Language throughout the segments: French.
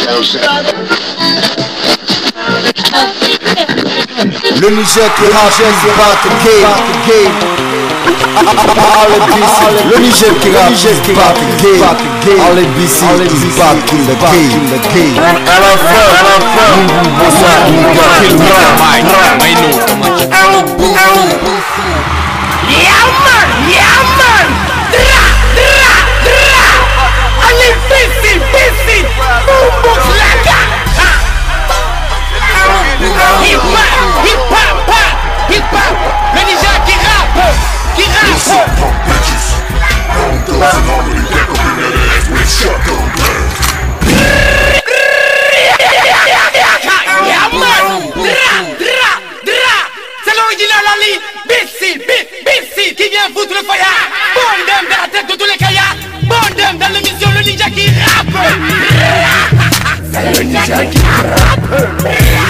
Le Niger qui rappe is back again. Le Niger qui rappe is back again. All ABC is back in the game. Yeah man, dra, allez busy, boombox laga. Hip hop, le Niger qui rappe. Yeah man, dra, c'est l'original Ali, BC, qui vient foutre le fire. Bondem dans la tête de tous les caillards. Bondem dans l'émission le Ninja qui rappe. C'est le Ninja qui rappe.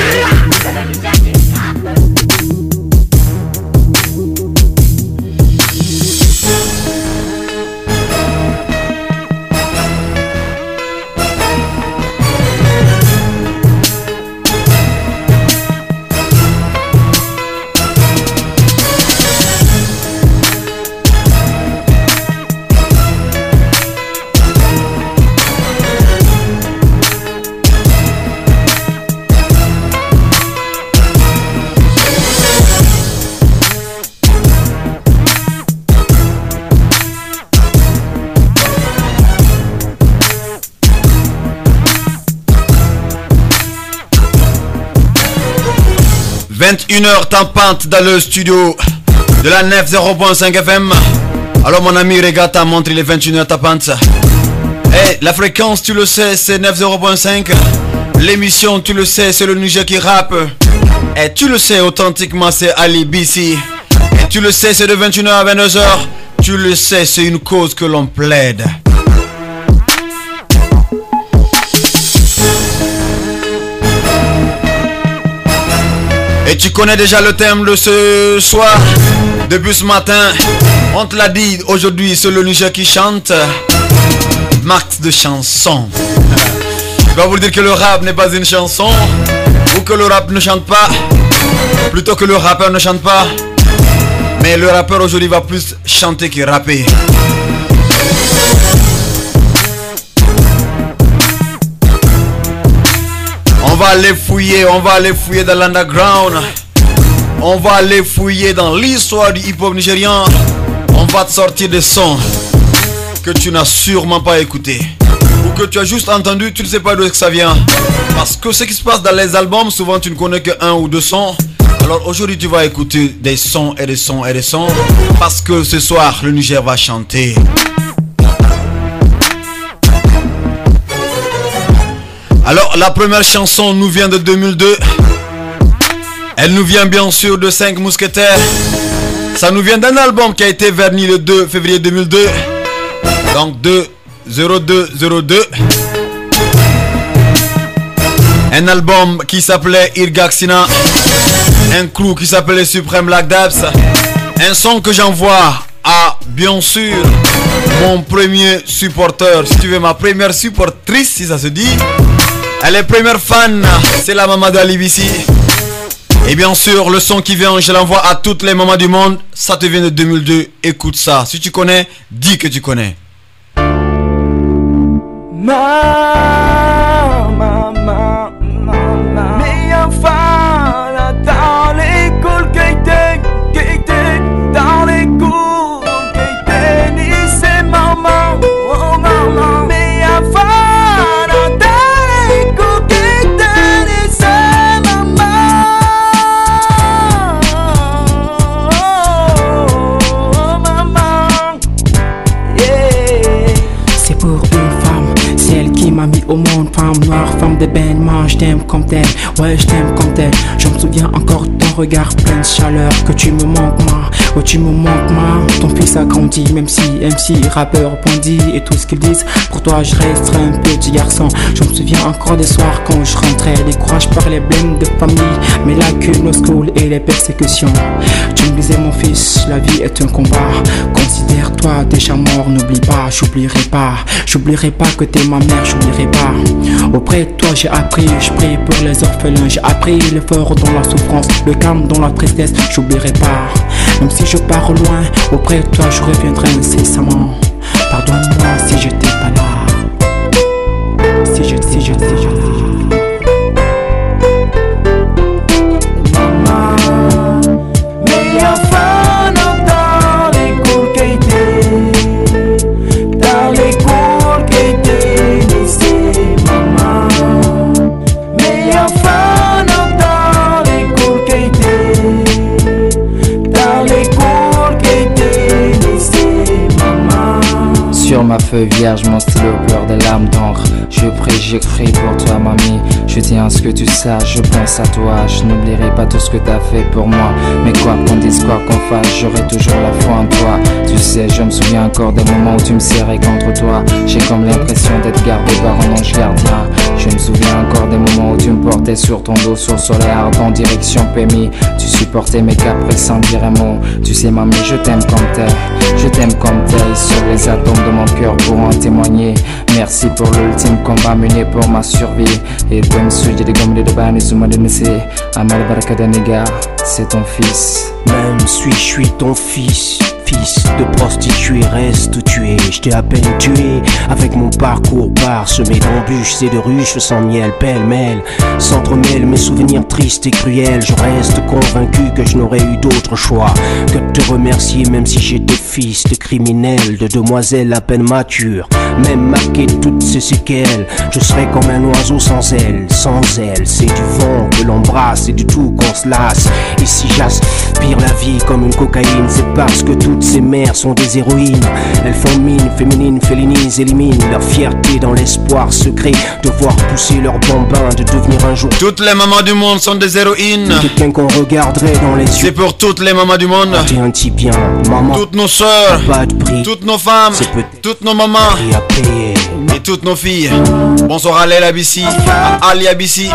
« 21h tempante dans le studio de la 90.5 FM. Alors mon ami Regatta montre les 21h tapantes. Et la fréquence tu le sais c'est 90.5. L'émission tu le sais c'est le Niger qui rappe. Et tu le sais authentiquement c'est Ali BC. Et tu le sais c'est de 21h à 22h. Tu le sais c'est une cause que l'on plaide. Et tu connais déjà le thème de ce soir. Depuis ce matin, on te l'a dit, aujourd'hui c'est le Niger qui chante. Max de chansons. Je vais vous dire que le rap n'est pas une chanson. Ou que le rap ne chante pas. Plutôt que le rappeur ne chante pas. Mais le rappeur aujourd'hui va plus chanter que rapper. On va aller fouiller dans l'underground. On va aller fouiller dans l'histoire du hip-hop nigérian. On va te sortir des sons que tu n'as sûrement pas écouté. Ou que tu as juste entendu, tu ne sais pas d'où ça vient. Parce que ce qui se passe dans les albums, souvent tu ne connais que un ou deux sons. Alors aujourd'hui tu vas écouter des sons et des sons et des sons. Parce que ce soir le Niger va chanter. Alors la première chanson nous vient de 2002. Elle nous vient bien sûr de 5 Mousquetaires. Ça nous vient d'un album qui a été verni le 2 février 2002. Donc 2-02-02. Un album qui s'appelait Irgaxina. Un crew qui s'appelait Supreme Black Dabs. Un son que j'envoie à bien sûr mon premier supporter. Si tu veux ma première supportrice si ça se dit. Elle est première fan, c'est la maman d'Alibisi. Et bien sûr, le son qui vient, je l'envoie à toutes les mamans du monde. Ça te vient de 2002, écoute ça. Si tu connais, dis que tu connais. Mes enfants, là, dans l'école, dans l'école, c'est maman, oh maman. Mes enfants. Au monde, femme noire, femme de Ben, moi je t'aime comme telle, ouais je t'aime comme telle. Je me souviens encore de ton regard plein de chaleur. Que tu me manques moi, ouais tu me manques moi. Ton fils a grandi, même si MC, rappeur, bandit et tout ce qu'ils disent. Pour toi je reste un petit garçon. Je me souviens encore des soirs quand je rentrais, découragé par les blèmes de famille, mes lacunes au school et les persécutions. Tu me disais mon fils, la vie est un combat. Considère-toi déjà mort, n'oublie pas, j'oublierai pas que t'es ma mère, j'oublierai pas. Auprès de toi j'ai appris, je prie pour les orphelins. J'ai appris l'effort dans la souffrance, le calme dans la tristesse. J'oublierai pas, même si je pars loin. Auprès de toi je reviendrai incessamment. Pardonne-moi si j'étais pas là. Si j'étais pas là. Sur ma feuille vierge, mon stylo pleure des larmes d'encre. Je prie, j'écris pour toi, mamie. Je tiens à ce que tu saches, je pense à toi. Je n'oublierai pas tout ce que t'as fait pour moi. Mais quoi qu'on dise, quoi qu'on fasse, j'aurai toujours la foi en toi. Tu sais, je me souviens encore des moments où tu me serrais contre toi. J'ai comme l'impression d'être gardé par un ange gardien. Je me souviens encore des moments où tu me portais sur ton dos, sur le soleil ardent, direction PMI. Tu supportais mes caprices sans dire un mot. Tu sais, mamie, je t'aime comme t'es. Je t'aime comme t'es, sur les atomes de mon cœur pour en témoigner. Merci pour l'ultime combat mené pour ma survie. Et comme sujet de gomme de ban et souma de nessé. Amal Barakadaniga, c'est ton fils. Même si je suis ton fils, fils de prostituée, reste où tu es. Je t'ai à peine tué avec mon parcours parsemé d'embûches et de ruches sans miel, pêle-mêle. S'entremêlent mes souvenirs tristes et cruels. Je reste convaincu que je n'aurais eu d'autre choix que de te remercier, même si j'étais fils de criminels, de demoiselles à peine matures. Même marqué de toutes ces séquelles, je serais comme un oiseau sans ailes, sans ailes. C'est du vent que l'embrasse et du tout qu'on se lasse. Et si j'aspire la vie comme une cocaïne, c'est parce que toutes ces mères sont des héroïnes. Elles font mine, féminine, félinise, éliminent leur fierté dans l'espoir secret de voir pousser leur bambin, de devenir un jour. Toutes les mamans du monde sont des héroïnes. Quelqu'un qu'on regarderait dans les yeux. C'est pour toutes les mamans du monde. T'es un type bien, maman. Toutes nos sœurs, pas de prix. toutes nos femmes, toutes nos mamans et toutes nos filles. Bonsoir à Léla Abissi, à Ali Abissi.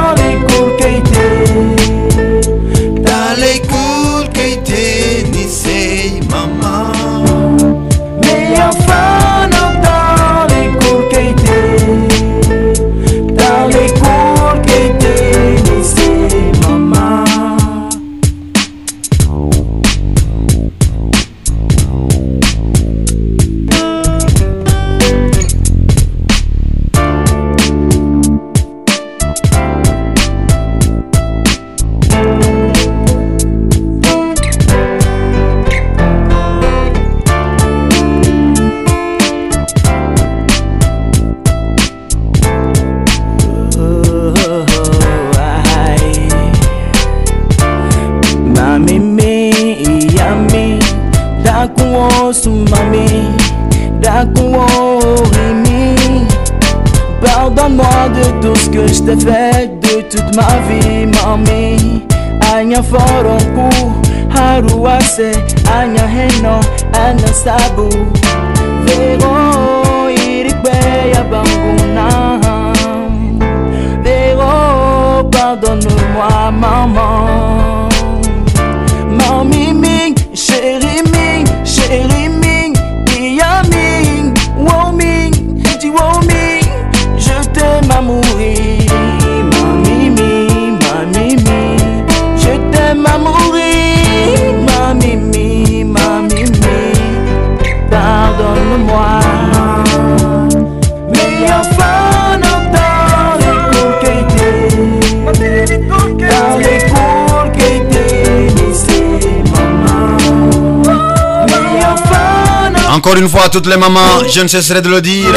Pardonne-moi de tout ce que je t'ai fait de toute ma vie, mami. Anya foronku, haruase, anya heno, anya sabu. Vero irikbe ya banguna. Vero, pardonne-moi, maman. Mami ming, chérie ming, chérie ming, iya ming, wow ming, heti wow ming. Je t'aime à mourir, mami mi, mami mi. Je t'aime à mourir, mami mi, mami mi. Pardonne-moi. Mais enfin dans les cours qui étaient, dans les cours qui étaient laissés, maman. Mais enfin. Encore une fois, toutes les mamans, je ne cesserai de le dire.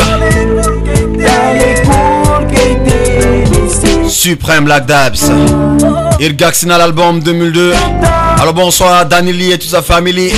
Suprême Black Dabs, Irgaxina l'album 2002. Alors bonsoir à Danili et toute sa famille.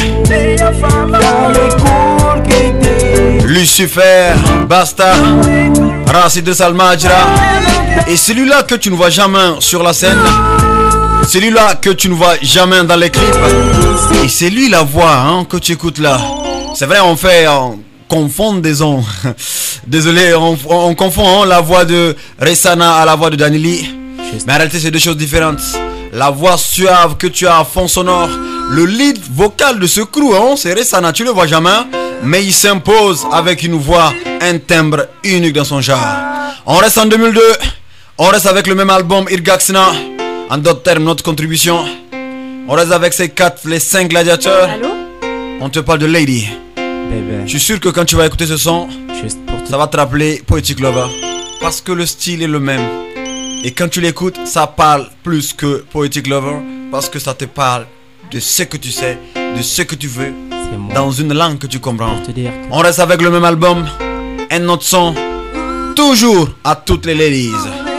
Lucifer, Basta, Racide de Salmajra. Et celui-là que tu ne vois jamais sur la scène, celui-là que tu ne vois jamais dans les clips. Et c'est lui la voix hein, que tu écoutes là. C'est vrai, on fait... confond des ondes. Désolé, on confond hein, la voix de Resana à la voix de Danili. Mais en réalité, c'est deux choses différentes. La voix suave que tu as à fond sonore, le lead vocal de ce crew, hein, c'est Ressana, tu le vois jamais, mais il s'impose avec une voix, un timbre unique dans son genre. On reste en 2002, on reste avec le même album Irgaxina, en d'autres termes notre contribution. On reste avec les 5 gladiateurs. Allô? On te parle de Lady. Baby. Je suis sûr que quand tu vas écouter ce son, ça va te rappeler Poetic Lover. Parce que le style est le même. Et quand tu l'écoutes, ça parle plus que Poetic Lover. Parce que ça te parle de ce que tu sais, de ce que tu veux, dans une langue que tu comprends. On reste avec le même album, un autre son, toujours à toutes les ladies.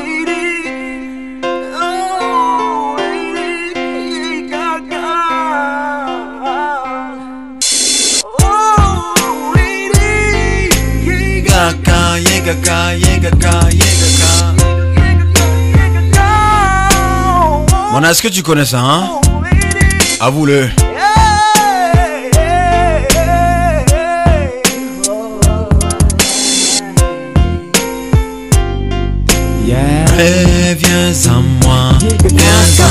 Bon, est-ce que tu connais ça, hein? Avoue-le. Viens à moi, viens à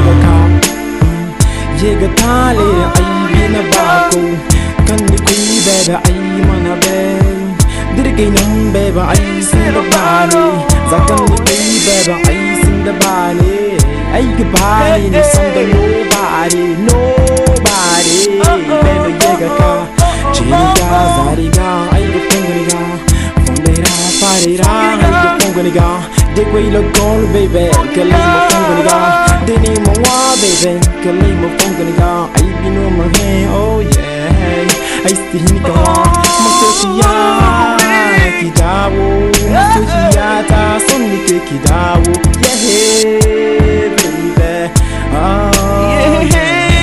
baby, que lấy một phong gần ga, để đi một hoa baby, que lấy một phong gần ga, ai biết nó mà nghe, oh yeah, ai xin hi cả, mà tôi chỉ ya, kỳ đào, mà tôi chỉ ya ta son đi cái kỳ đào, yeah baby, yeah.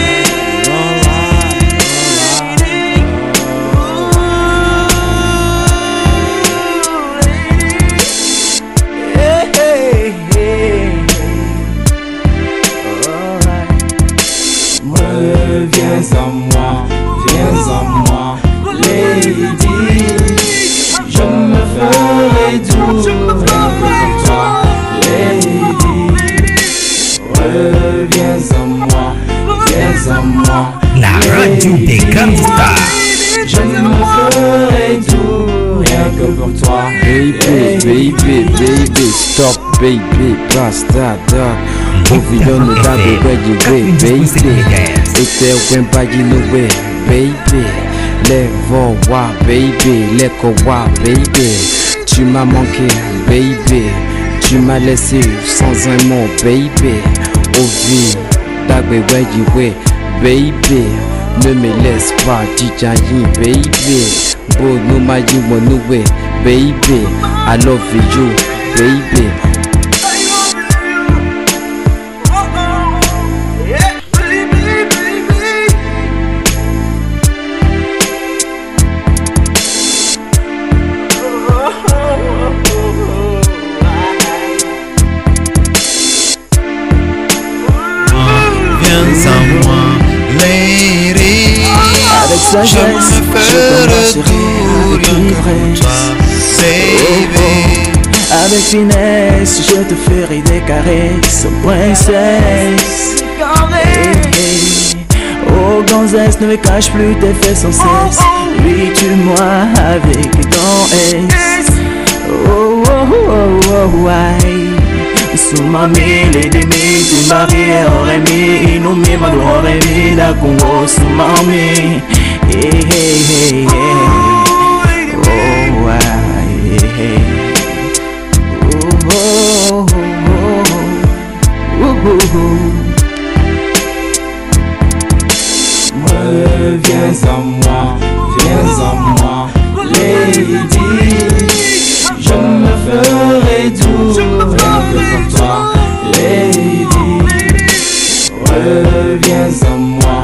Viens à moi, lady. Je me ferai tout rien que pour toi, lady. Reviens à moi, La radio des candidats. je me ferai tout rien que pour toi, Baby, stop, baby, basta, da. Ouvidando da do baby, Ete wemba way, baby. Levo wa, baby, leko wa, baby. Tu m'as manqué, baby. Tu m'as laissé sans un mot, baby. Ouvidando way, baby. Ne me laisse pas, Tijayi, baby. Bono mayi way, baby. I love you, baby. je me ferai tout rien que pour toi, baby. Avec finesse, je te ferai des caresses, princesse. Oh, gonzesse, ne me cache plus tes faits sans cesse. Oui, tue-moi avec ton S. Oh, oh, oh, oh, why? Sumami, lady me, tu marie, aurait mis, inouï, madou, aurait mis, la congo, sumami. Hey, hey, hey, hey. Oh, why? Hey, oh, oh, oh, oh, oh. Viens à moi, lady. Je me ferai tout rien que pour toi, lady. Reviens à moi,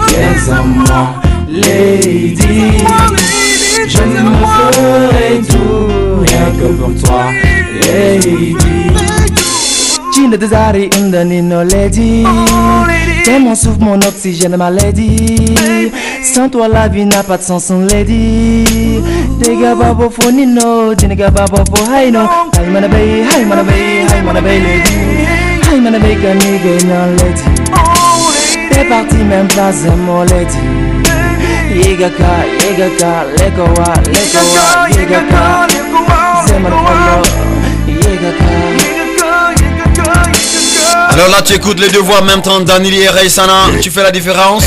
lady. Je me ferai tout rien que pour toi, lady. Chine des arrêts indanino lady. T'es mon souffle, mon oxygène, ma lady. Sans toi la vie n'a pas de sens, son lady. Dega babo for nino, dega babo for high no. Hi mana bay, hi mana bay, hi mana bay lady. Hi mana bay ka nigga no lady. parti même pas un mot lady. Yegaka, lekowa, yegaka, zemanfalo, yegaka. Alors là tu écoutes les deux voix en même temps, Danili et Reisana. Tu fais la différence?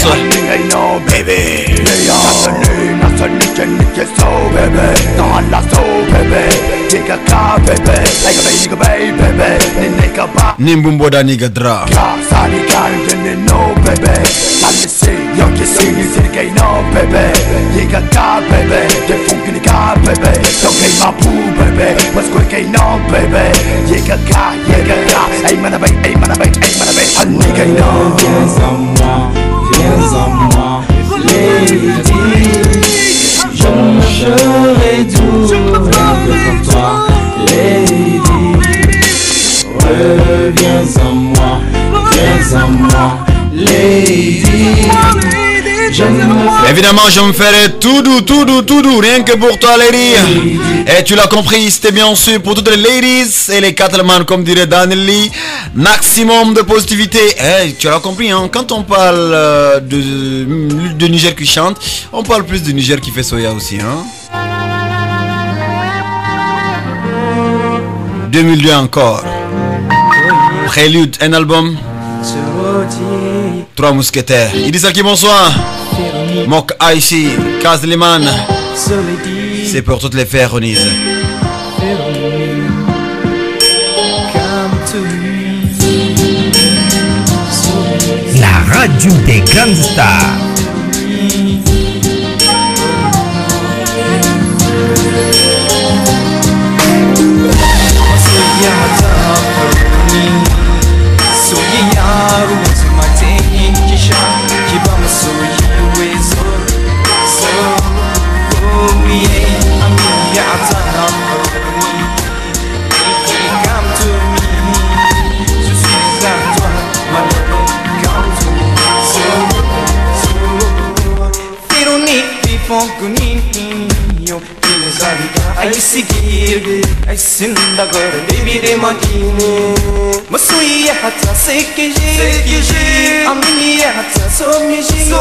Nimbumboda nigadra. Viens à moi, lady. Je marcherai doux pour toi, lady. Reviens à moi, lady. Évidemment, je me ferai tout doux, rien que pour toi, lady. Et tu l'as compris, c'était bien sûr pour toutes les ladies et les cattlemen, comme dirait Danili. Maximum de positivité. Tu l'as compris, hein, quand on parle de Niger qui chante, on parle plus de Niger qui fait soya aussi, hein. 2002 encore. Prélude, un album. 3 mousquetaires. Il dit ça qui bonsoir. Mok Aishi, Kazliman. C'est pour toutes les Pharaonies. La radio des grandes stars. Ai seguir, ai sinda agora de makine. Masuia hata sekeji, amini hata somiji,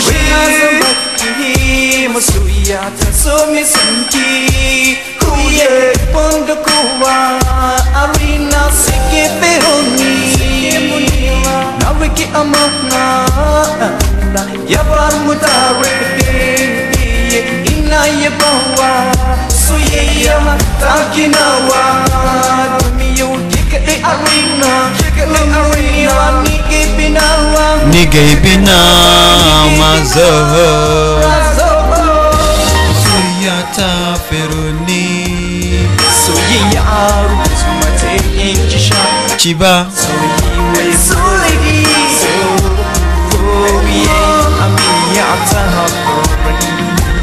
masuia hata somisanki. Kuye pondo kuwa arena seke peroni. Nawiki amana, yabar mutareke. Inaye bawa, suyeya takinawa. Miyu kike arena, nige binawa. Nige binawa mazo. Suyata feroni. Suyeya arumate inkisha. Chiba. Suyewe sulegi. Suye amiyata hakorani.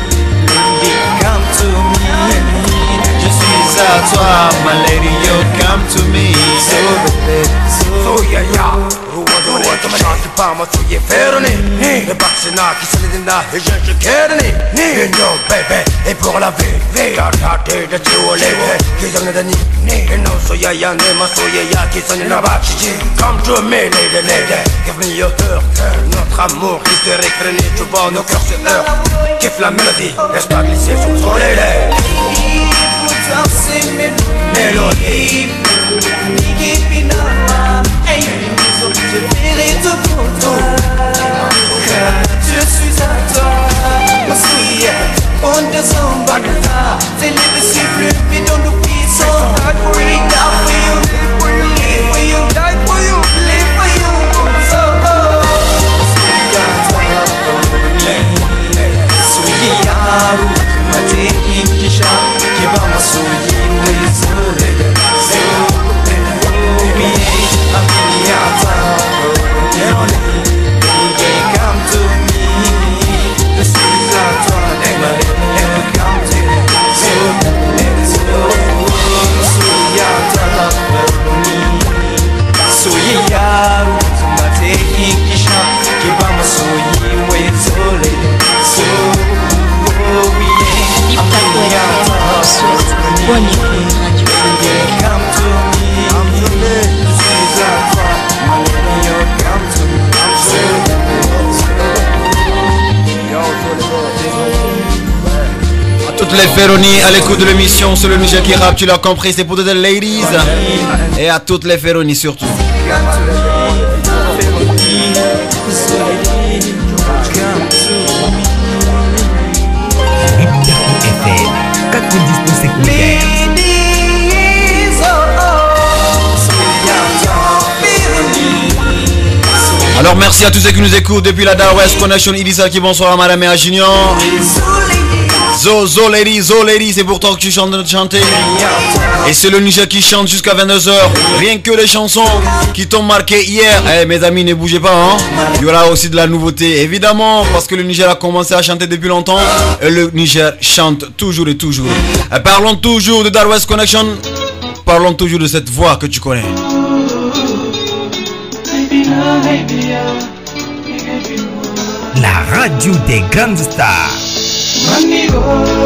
À toi, my lady, you come to me. So yeah, tu me chante pas, moi tu y es ferné. Le bac c'est na qui se l'idina et je kerne. Et non, bébé, et pour la vie, regardez de tu au lait, qui s'en est donné. Et non, so ya ya, ne ma so ya qui s'en est là-bas. Comme tu me l'aides, give me your heart. Notre amour qui se récréné, tu vois, nos cœurs se heurtent. Kiffe la mélodie, laisse pas glisser sur les lèvres. Mélodie, je suis à toi, ma souillette, on descend bagada, c'est l'impossible, mais dans nos pieds sont hard for you, die for you, live for you, live for you, die for you, live for you, so souillette, ma t'es qui chante, qui va ma souillette, les Ferroni à l'écoute de l'émission sur le Niger qui rappe, tu l'as compris, c'est pour toutes les ladies. Et à toutes les Ferroni surtout. Alors merci à tous ceux qui nous écoutent depuis la Dar West Connection. Idissa qui bonsoir à Madame et à Junior. Zo lady, c'est pour toi que tu chantes de chanter. Et c'est le Niger qui chante jusqu'à 22h. Rien que les chansons qui t'ont marqué hier. Eh mes amis, ne bougez pas hein. Il y aura aussi de la nouveauté évidemment, parce que le Niger a commencé à chanter depuis longtemps. Et le Niger chante toujours et toujours. Parlons toujours de Dar West Connection. Parlons toujours de cette voix que tu connais. La radio des grandes stars. Manigo,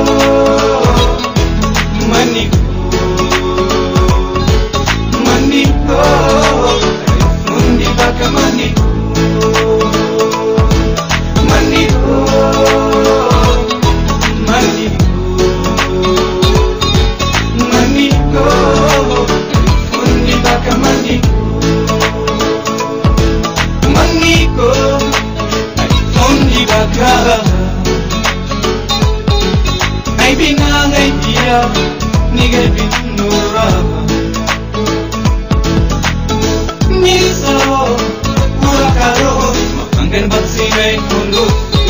Manigo, Manigo, Mundi baka Manigo, Manigo, Manigo, Manigo, Mundi baka Manigo, Manigo, Mundi baka. Bina ngaitia nige binura Miso murakaro makangen batsine kondo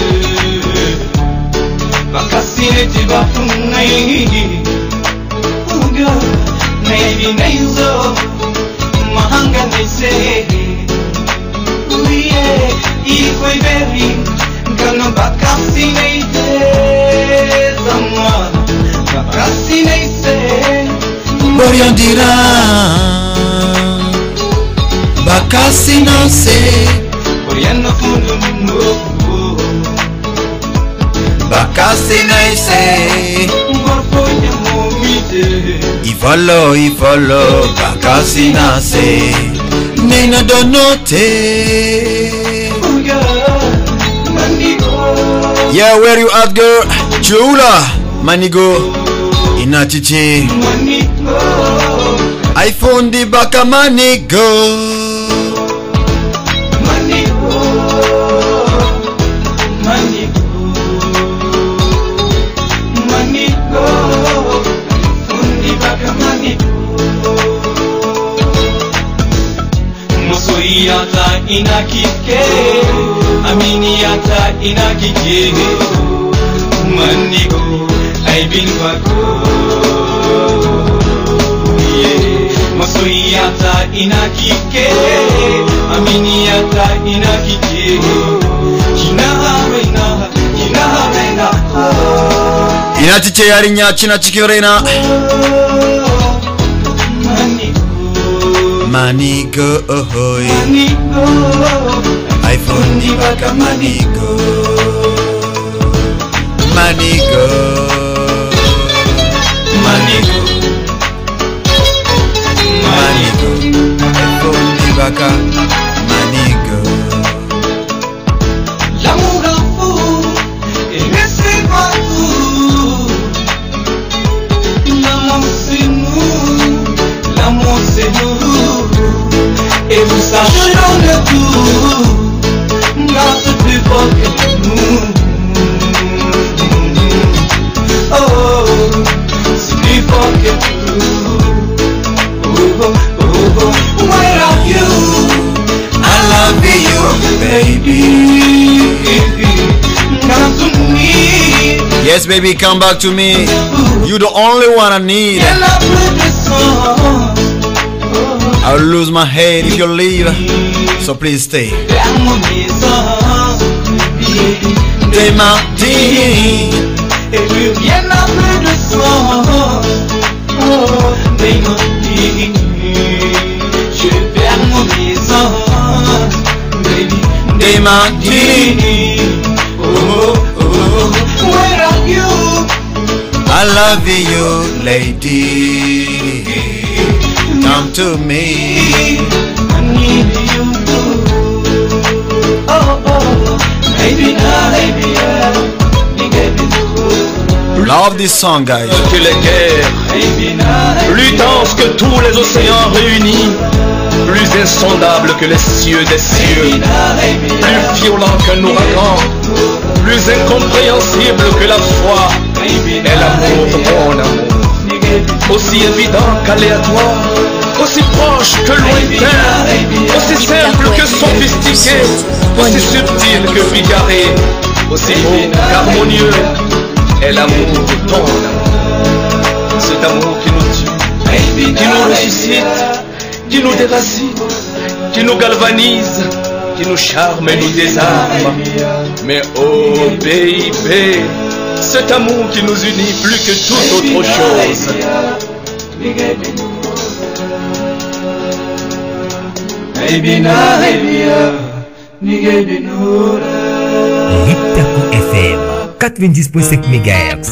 bakasine tibatunai uga maybe naizo mahanga nise uye ikoi beri gano bakasine Boriandira Bakasina se Boriano fundo Bakasina se Borfonya momite Ifolo Bakasina se Nena donote Yeah, where you at girl? Chula Manigo Inatiche iPhone di baka Manigo Manigo Manigo Manigo Fundi baka Manigo Moso yata inakike Amini yata inakike Manigo I've been wako Masoyata inakike Aminiata inakike Kinaharena Kinaharena Inatiche yarinya china chikirena Manigo ahoy iPhone di baka Manigo Manigo Manigo Manigo iPhone di baka Manigo L'amour est fou et laissez pas tout. L'amour c'est nous, l'amour c'est nous. Et vous sachez dans le tout, dans ce plus fort que nous. Oh, c'est plus fort que nous. Oh, oh, oh, where are you? I love you, baby. Come to me. Yes baby, come back to me. You the only one I need. I'll lose my head if you leave, so please stay. T'es Martine. Et plus rien n'a plus de sens. Oh, Martine. Je perds mon essence, baby. T'es Martine. Oh, oh, oh, where are you? I love you, lady. Come to me. I need you too. Oh, oh, baby, now, baby, yeah. Love this song, guys. Que les guerres, plus dense que tous les océans réunis, plus insondable que les cieux des cieux, plus violent qu'un ouragan, plus incompréhensible que la foi et l'amour, mon amour. Aussi évident qu'aléatoire, aussi proche que lointain, aussi simple que sophistiqué, aussi subtil que bigarré, aussi beau qu'harmonieux est l'amour de ton amour. Cet amour qui nous tue, qui nous ressuscite, qui nous déracine, qui nous galvanise, qui nous charme et nous désarme. Mais oh baby, cet amour qui nous unit plus que toute autre chose. Hiptaku FM 90.5 MHz.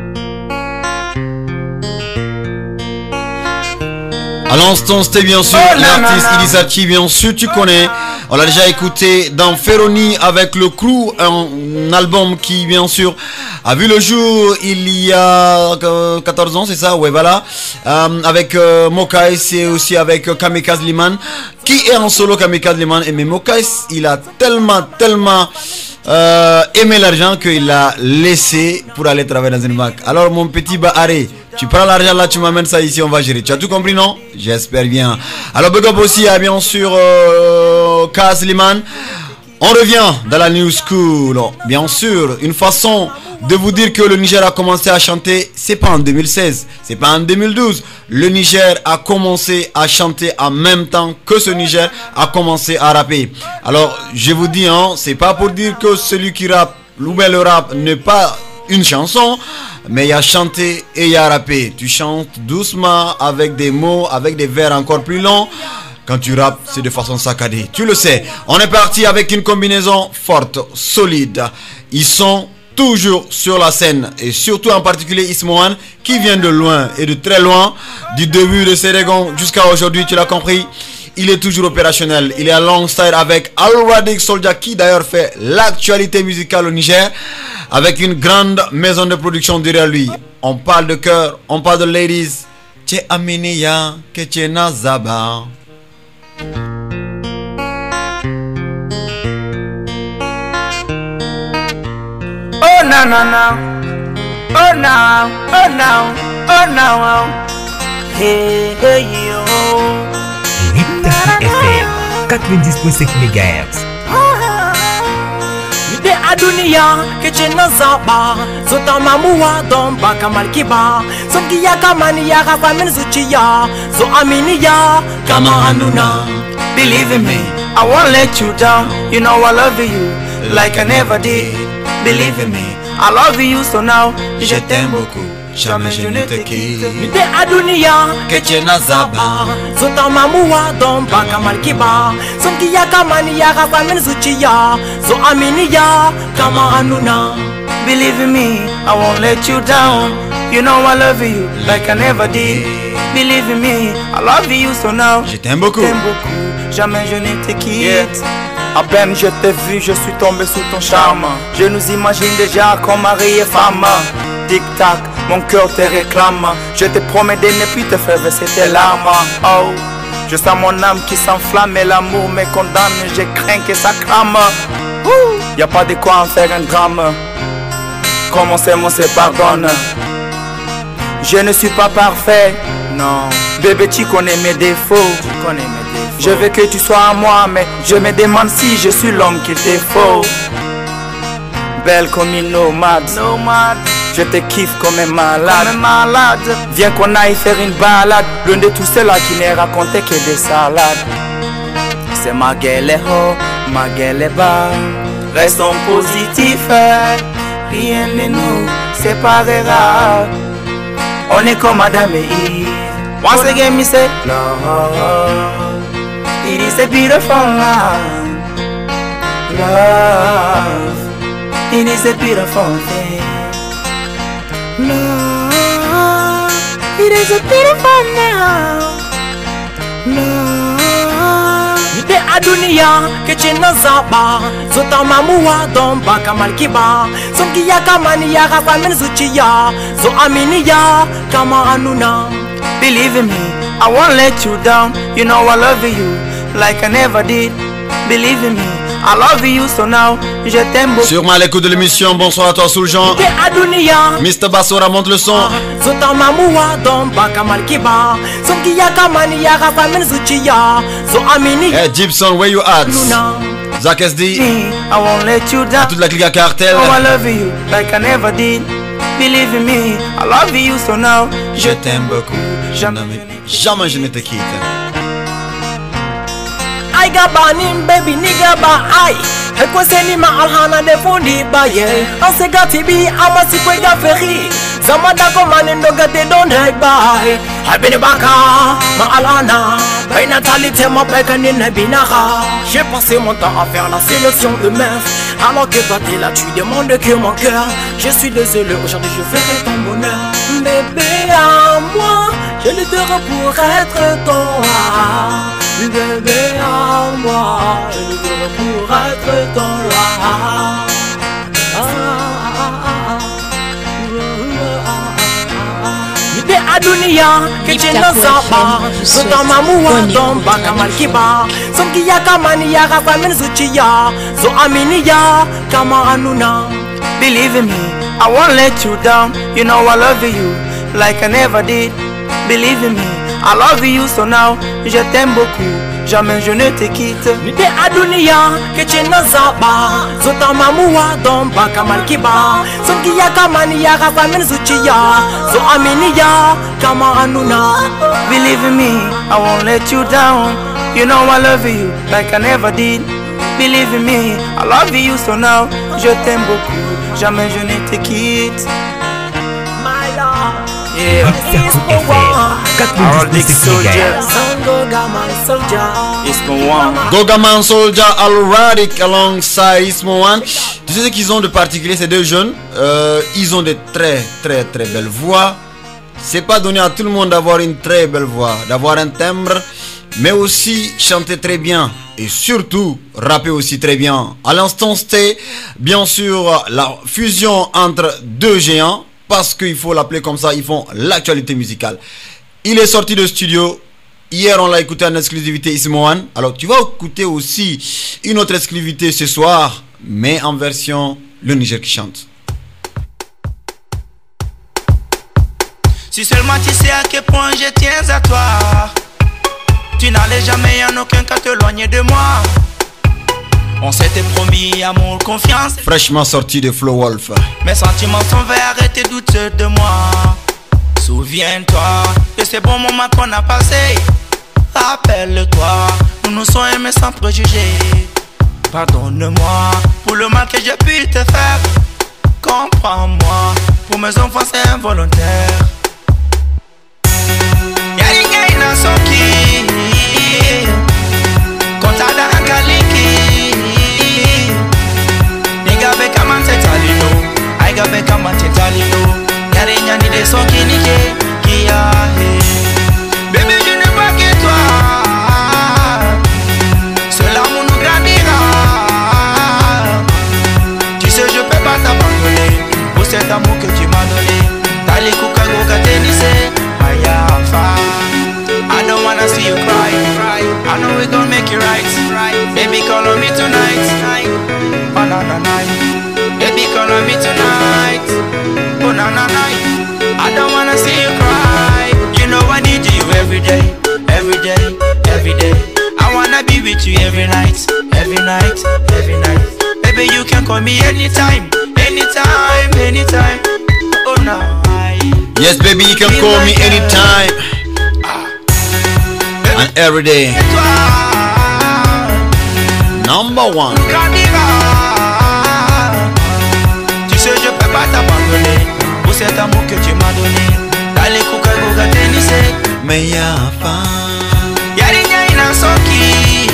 À l'instant, c'était bien sûr l'artiste Ilisaki, bien sûr, tu connais. On l'a déjà écouté dans Ferroni avec le Crew, un album qui, bien sûr, a vu le jour il y a 14 ans, c'est ça? Ouais, voilà. Avec Mokai, c'est aussi avec Kamikaze Liman, qui est en solo Kamikaze Liman. Et mais Mokai, il a tellement aimé l'argent qu'il l'a laissé pour aller travailler dans une banque. Alors, mon petit Bahare, tu prends l'argent là, tu m'amènes ça ici, on va gérer. Tu as tout compris, non? J'espère bien. Alors, big up aussi à bien sûr Kaz Liman. On revient dans la New School. Bien sûr, une façon de vous dire que le Niger a commencé à chanter, c'est pas en 2016, c'est pas en 2012. Le Niger a commencé à chanter en même temps que ce Niger a commencé à rapper. Alors, je vous dis, hein, c'est pas pour dire que celui qui rappe, ou bien le rap n'est pas une chanson, mais il y a chanté et il y a rappé. Tu chantes doucement avec des mots, avec des vers encore plus longs. Quand tu rappes, c'est de façon saccadée. Tu le sais. On est parti avec une combinaison forte, solide. Ils sont toujours sur la scène. Et surtout en particulier Ismohan, qui vient de loin et de très loin. Du début de Sérégon jusqu'à aujourd'hui, tu l'as compris. Il est toujours opérationnel. Il est à alongside avec Al-Radic Soldier, qui d'ailleurs fait l'actualité musicale au Niger, avec une grande maison de production derrière lui. On parle de cœur, on parle de ladies. Tche Aminia, Ketche Nazaba. Oh no no no, oh no, oh no, oh no, hey hey yo. Hiptaku FM 90.5 MHz. Mide adunia keche nazaba, zota mamuwa domba kamal kiba, songiya kamani ya kafamin zuchiya, zo aminiya kama hanuna. Believe in me, I won't let you down. You know I love you like I never did. Believe in me, I love you so now. Je t'aime beaucoup, jamais je ne te quitte. Mide adunia keche nazaba, zota mamuwa domba kamal kiba, songiya kamani ya kafamin zuchiya, zo aminiya kama hanuna. Believe in me, I won't let you down. You know I love you like I never did. Believe in me, I love you so now. Je t'aime beaucoup. Jamais je ne te quitte. À peine je t'ai vu, je suis tombé sous ton charme. Je nous imagine déjà comme mari et femme. Tic-tac, mon cœur te réclame. Je te promets de ne plus te faire verser tes larmes. Oh, je sens mon âme qui s'enflamme et l'amour me condamne. Je crains que ça crame. Y a pas de quoi en faire un drame. Comme on s'aime, on se pardonne. Je ne suis pas parfait, non. Bébé, tu connais mes défauts. Je veux que tu sois à moi, mais je me demande si je suis l'homme qu'il te faut. Belle comme une nomade, je te kiffe comme un malade. Viens qu'on aille faire une balade, loin de tout cela qui n'est raconté que des salades. C'est ma gueule haut, ma gueule bas. Restons positifs, rien ne nous séparera. On est comme Adam et Eve. Once again me say love, it is a beautiful love. Love, it is a beautiful thing. Love, it is a beautiful love. Love, adunia kechina zaba zota mamua domba kamal kiba songia kamani ya rafamen zuchiya zo aminiya kama anuna. Believe in me, I won't let you down. You know I love you like I never did. Believe in me, I love you so now. Je t'aime beaucoup. Sûrement à l'écoute de l'émission. Bonsoir à toi Souljan. Mr Bassora monte le son. Zota mamua domba kamal kiba songia kamani ya rafamen zuchiya zo aminiya. Hey Gibson, where you at? Zach SD. I won't let you down. Toute la clique à cartel. Oh, I love you like I never did. Believe in me, I love you so now. Je t'aime beaucoup. Jamais je ne te quitte. I got banin baby nigga ba ai. Heko seni ma alhana de fundi ba ye. Anse gati bi amasi kwe ga feri. Zamada ko manin do gate don't head by. I been baka ma alhana. Bay natalité ma beka ni nebinaha. J'ai passé mon temps à faire la sélection de meufs. Alors que toi t'es là, tu demandes que mon cœur. Je suis désolé, aujourd'hui je ferai ton bonheur. Bébé à moi, je lutterai pour être ton roi. Bébé à moi, je lutterai pour être ton roi. Adunia kichina zaba zota mamua domba kamal kiba songia kamani ya rafamen zuchiya zo aminiya kama anuna. Believe in me, I won't let you down. You know I love you like I never did. Believe in me, I love you so now. Je t'aime beaucoup, jamais je ne te quitte. Nide adunia kichina zaba zota mamua domba kamal kiba songia kamani ya rafamen zuchiya zo aminiya kama anuna. Believe in me, I won't let you down. You know I love you like I never did. Believe in me, I love you so now. Je t'aime beaucoup, jamais je ne te quitte. My love. Yeah, Gogaman Soldier Al-Radic alongside Ismo One. Tu sais ce qu'ils ont de particulier ces deux jeunes? Ils ont de très belles voix. C'est pas donné à tout le monde d'avoir une très belle voix, d'avoir un timbre, mais aussi chanter très bien et surtout rapper aussi très bien. À l'instant c'était bien sûr la fusion entre deux géants, parce qu'il faut l'appeler comme ça, ils font l'actualité musicale. Il est sorti de studio. Hier on l'a écouté en exclusivité Ismo One. Alors tu vas écouter aussi une autre exclusivité ce soir, mais en version le Niger qui chante. Si seulement tu sais à quel point je tiens à toi, tu n'allais jamais en aucun cas t'éloigner de moi. On s'était promis amour, confiance. Fraîchement sorti de Flow Wolf. Mes sentiments sont verts et tes doutes de moi. Souviens-toi de ces bons moments qu'on a passés. Rappelle-toi, nous nous sommes aimés sans préjugés. Pardonne-moi pour le mal que j'ai pu te faire. Comprends-moi, pour mes enfants c'est involontaire. Yaringa inasoki Kontada akaliki Niga beka mantetalino Aiga beka mantetalino Yaringa ni de soki nike Kia he Bébé je n'ai pas que toi. Seul amour nous grandira. Tu sais je peux pas t'abandonner pour cet amour que tu m'as donné. Tali kuka goga tenise. I don't wanna see you cry. I know we gon' make it right. Baby, call on me tonight. Oh na na na. Baby, call on me tonight. Oh na na na. I don't wanna see you cry. You know I need you every day, every day, every day. I wanna be with you every night, every night, every night. Baby, you can call me anytime, anytime, anytime. Oh no. Yes, baby, you can call me anytime and every day. Number one. Tu sais, je peux pas t'abandonner pour cet amour que tu m'as donné. Dale kuka goga tenise. Mais y'a pas. Yarinya inasoki.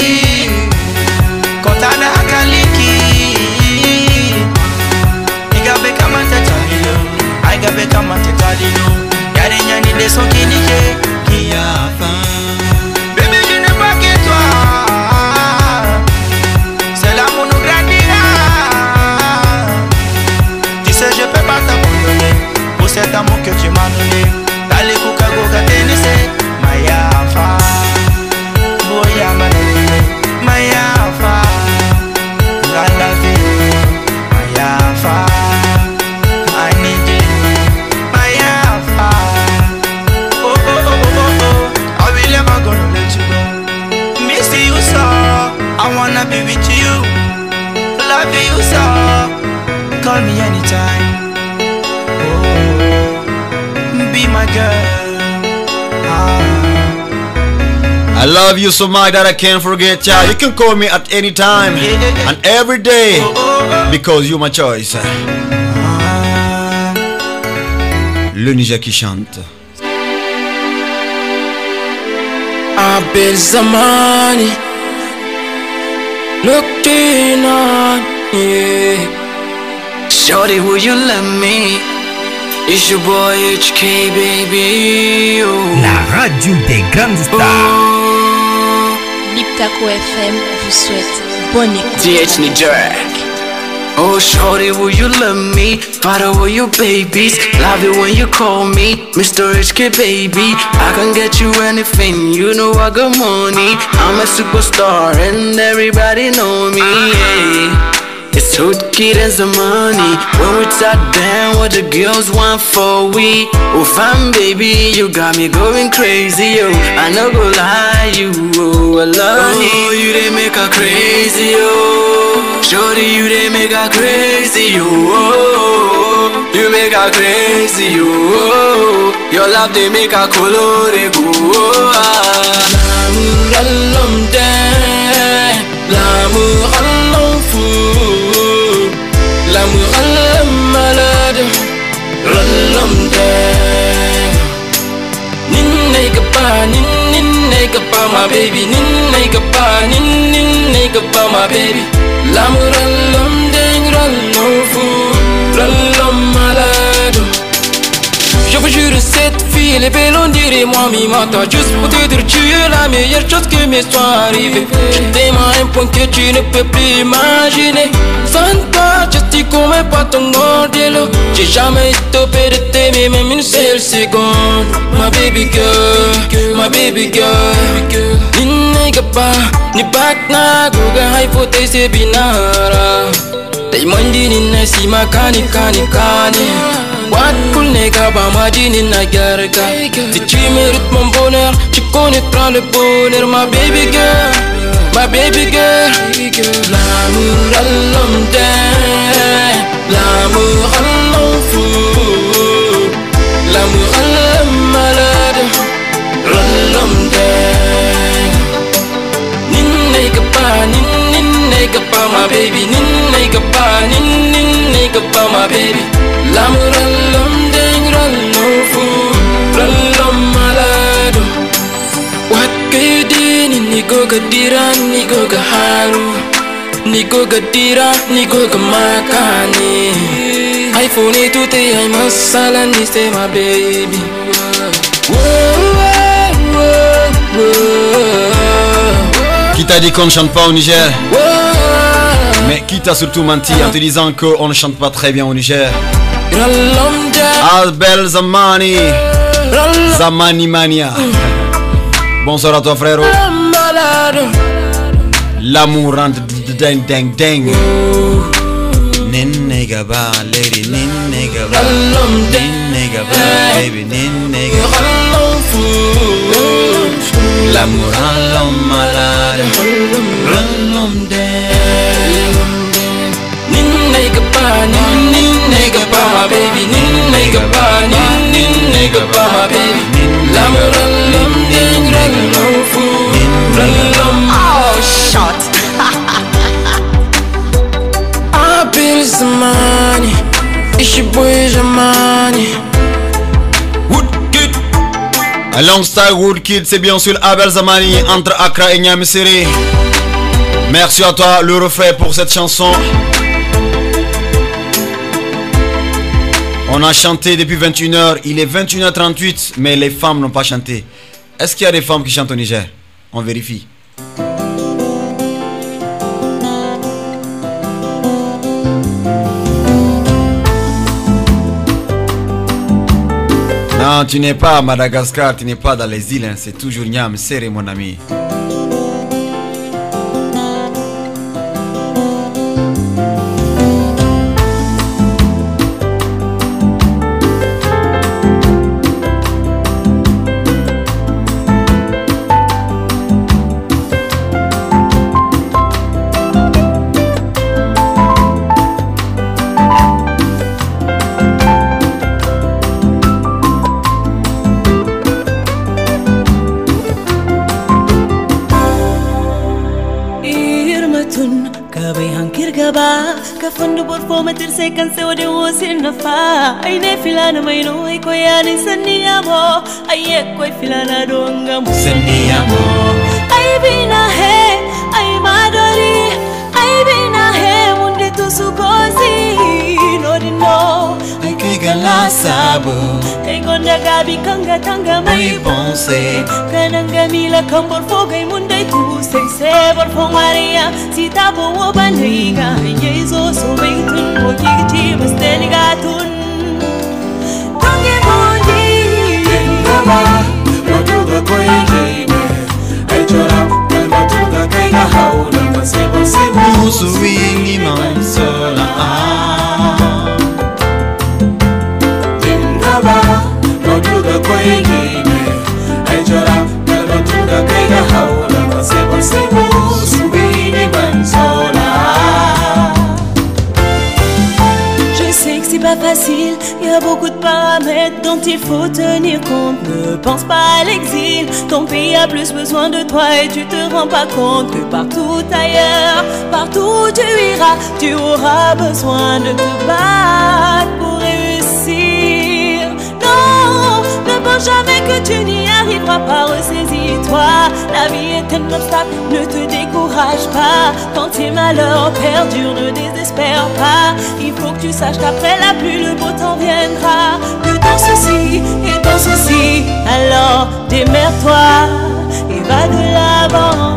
Kontana akaliki. Igabe kama tetalilo. Aigabe kama tetalino. Yarinya ni desoki nike. Qui a faim. Bébé je n'ai pas que toi. wanna be with you. Love you so. Call me anytime. Oh, be my girl. I love you so much that I can't forget ya. You can call me at any time and every day because you're my choice. Le Niger qui chante. Abel Zamani, looking on, yeah. Shorty, will you love me? It's your boy HK, baby. Oh. La radio des grandes stars. Liptako FM vous souhaite bonne écoute. DH Niger. Oh, shorty, will you love me? Father, will you babies? Love it when you call me Mr. HK, baby. I can get you anything, you know I got money. I'm a superstar and everybody know me, yeah. It's Hood Kid and some money. When we sat down, what the girls want for we. Oh, fam, baby, you got me going crazy, yo. I no go lie, you, oh, I love you. You they make her crazy, yo. Shorty, you they make her crazy, yo. Oh, you make her crazy, yo. Oh, your love they make her color they go. L'amour à l'homme d'un, l'amour à l'homme fou, l'amour à l'homme malade, l'homme d'un. Ninne pas ma baby, ninne pas ma baby. L'amour à l'homme d'un, l'homme fou, l'homme malade. Je vous jure, cette fille, elle est belle, on dirait moi, mi mata. Juste pour te dire, tu es la meilleure chose que m'est soit arrivée. Je t'aime à un point que tu ne peux plus imaginer. Sans toi, je suis comme pas ton modèle. J'ai jamais stoppé de t'aimer, même une seule seconde. Ma baby girl, ma baby girl. Ni gapa, ni back na goga, hai fote se binara. Tay mandi ni na si makani kani kani. What cool nigga ba ma dini na garga. Si tu mérites mon bonheur, tu connaîtras le bonheur. Ma baby girl, my baby girl. L'amour à l'homme d'un, l'amour à l'homme fou, l'amour à l'homme malade, l'homme d'un. Ninne pas ma baby, ninne pas ma baby. L'amour à l'homme d'un, l'homme fou, l'homme malade. What can you do? Ni goga dira, ni goga haru, ni goga dira, ni goga makani. iPhone et tout et I'm a salani, c'est ma baby. Qui t'a dit qu'on ne chante pas au Niger? Mais qui t'a surtout menti en te disant qu'on ne chante pas très bien au Niger? Abel Zamani, Zamani Mania. Bonsoir à toi frérot. L'amour rentre ding ding ding. Ninne ba lady, ninne ba, ninne ba baby, ninne ba. L'amour à l'homme malade, l'homme dingue. Ninne pas ma baby, ninne pas ma baby. L'amour à l'homme dingue, l'homme fou, l'homme. Oh, shot. Abel Zamani, it's your boy Zamani. Alongside Woodkid, c'est bien sûr Abel Zamani entre Accra et Niamey. Merci à toi le refrain pour cette chanson. On a chanté depuis 21h, il est 21h38, mais les femmes n'ont pas chanté. Est-ce qu'il y a des femmes qui chantent au Niger? On vérifie. Non, tu n'es pas à Madagascar, tu n'es pas dans les îles, hein. C'est toujours Niamey, mon ami. Dingaba, kafundu bor foma tirse kanse ode wosin nafa. Aine filana maino ay koyani saniyamo. Aye koy filana donga musaniyamo. Ay bina he, ay madori, ay bina he munde tu sukosi. No di no, ay kigala sabo. Ay gonda gabi kanga tanga may ponse. Kananga mila kambor fogay munde tu se bor fongaria si tabo wo bandiga. Yeso so waitun mo kiti musteli gatun. Tangi bondi. Dingaba, matuga koyini. Ay chora, matuga kaiga hauna masebo sebo. Musuwingi mansola. Matuga koyini. Ay chora, matuga kaiga hauna masebo sebo. Suwini mansola. Je sais que c'est pas facile, y a beaucoup de paramètres dont il faut tenir compte. Ne pense pas à l'exil, ton pays a plus besoin de toi et tu te rends pas compte que partout ailleurs, partout où tu iras, tu auras besoin de te battre pour réussir. Non, ne pense jamais que tu n'y arriveras pas, ressaisis-toi. La vie est un obstacle, ne te décourage pas. Quand tes malheurs perdurent, ne désespère pas. Il faut que tu saches qu'après la pluie, le beau temps viendra. Que ton souci est ton souci, alors démerde-toi et va de l'avant.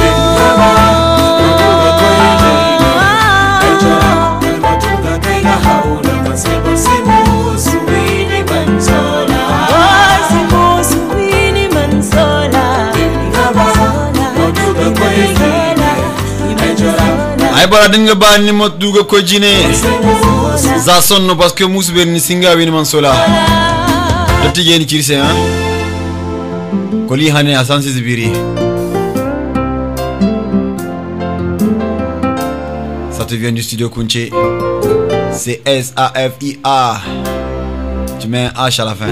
Ay bara dinga ba ni mo duga ko jine za sonno parce que musbe ni singa wini man sola to tijeni kirse hein ko li hane asansi zibiri ça te vient du studio Kunche, c'est SAFIA, tu mets un H à la fin.